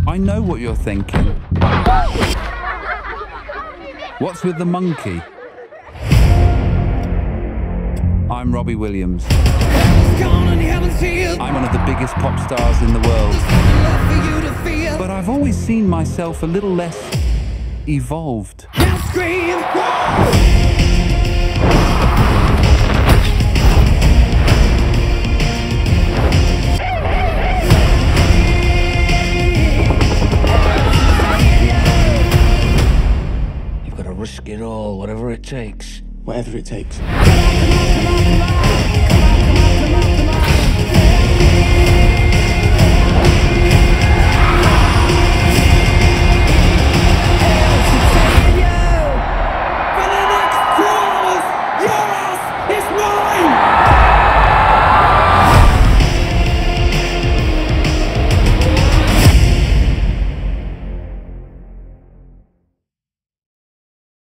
I know what you're thinking. What's with the monkey? I'm Robbie Williams. I'm one of the biggest pop stars in the world. But I've always seen myself a little less evolved. Now scream! You've got to risk it all, whatever it takes. Whatever it takes.